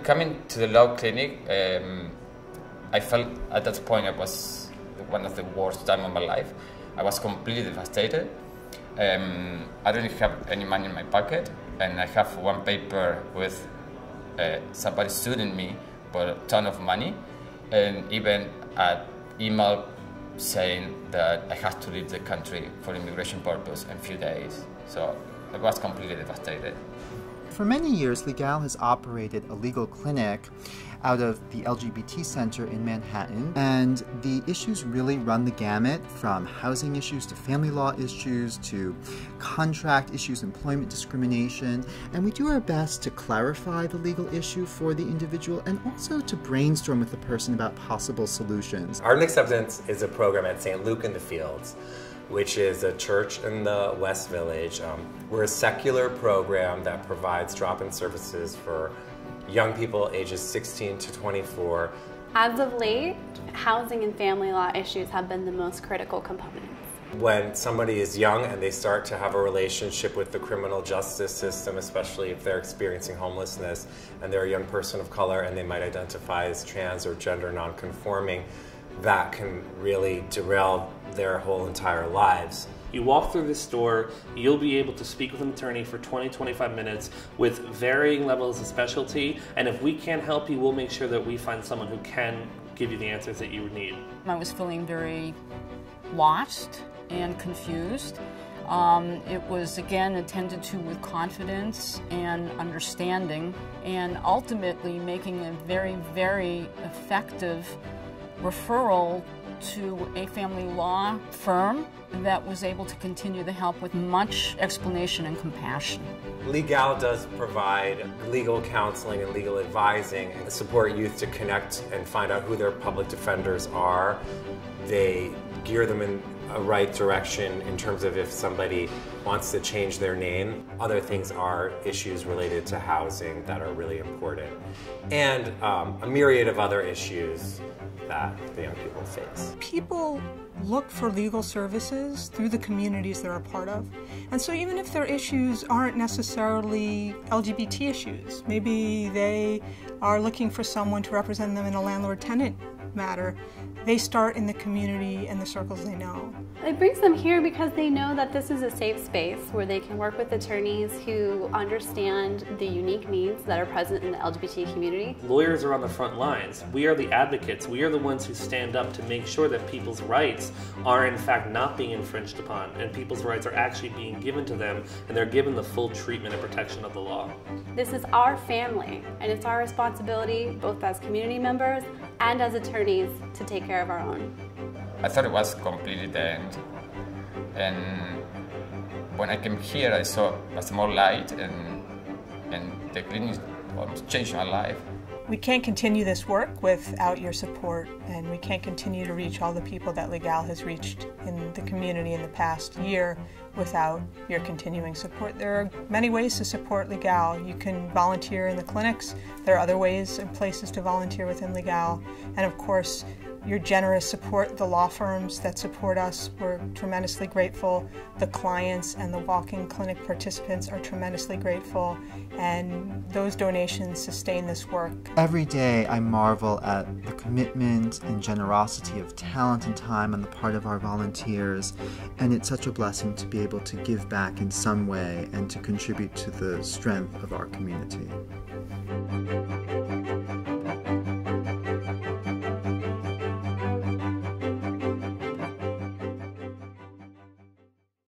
Coming to the law clinic, I felt at that point it was one of the worst times of my life. I was completely devastated. I didn't have any money in my pocket, and I have one paper with somebody suing me for a ton of money, and even an email saying that I had to leave the country for immigration purpose in a few days. So I was completely devastated. For many years, Legal has operated a legal clinic out of the LGBT Center in Manhattan, and the issues really run the gamut from housing issues to family law issues to contract issues, employment discrimination, and we do our best to clarify the legal issue for the individual and also to brainstorm with the person about possible solutions. Art and Acceptance is a program at St. Luke in the Fields, which is a church in the West Village. We're a secular program that provides drop-in services for young people ages 16 to 24. As of late, housing and family law issues have been the most critical components. When somebody is young and they start to have a relationship with the criminal justice system, especially if they're experiencing homelessness and they're a young person of color and they might identify as trans or gender non-conforming, that can really derail their whole entire lives. You walk through this door, you'll be able to speak with an attorney for 20-25 minutes with varying levels of specialty, and if we can't help you, we'll make sure that we find someone who can give you the answers that you would need. I was feeling very lost and confused. It was, again, attended to with confidence and understanding, and ultimately making a very, very effective referral to a family law firm that was able to continue the help with much explanation and compassion. Legal does provide legal counseling and legal advising and support youth to connect and find out who their public defenders are. They gear them in a right direction in terms of if somebody wants to change their name. Other things are issues related to housing that are really important. And a myriad of other issues that the young people face. People look for legal services through the communities they're a part of. And so even if their issues aren't necessarily LGBT issues, maybe they are looking for someone to represent them in a landlord-tenant matter, they start in the community and the circles they know. It brings them here because they know that this is a safe space where they can work with attorneys who understand the unique needs that are present in the LGBT community. Lawyers are on the front lines. We are the advocates. We are the ones who stand up to make sure that people's rights are in fact not being infringed upon, and people's rights are actually being given to them, and they're given the full treatment and protection of the law. This is our family, and it's our responsibility, both as community members and as attorneys, to take care of our own. I thought it was completely the end, and when I came here I saw a small light, and the clinic almost changed my life. We can't continue this work without your support, and we can't continue to reach all the people that Legal has reached in the community in the past year without your continuing support. There are many ways to support Legal. You can volunteer in the clinics. There are other ways and places to volunteer within Legal. And of course, your generous support, the law firms that support us, we're tremendously grateful. The clients and the walk-in clinic participants are tremendously grateful, and those donations sustain this work. Every day I marvel at the commitment and generosity of talent and time on the part of our volunteers, and it's such a blessing to be able to give back in some way and to contribute to the strength of our community.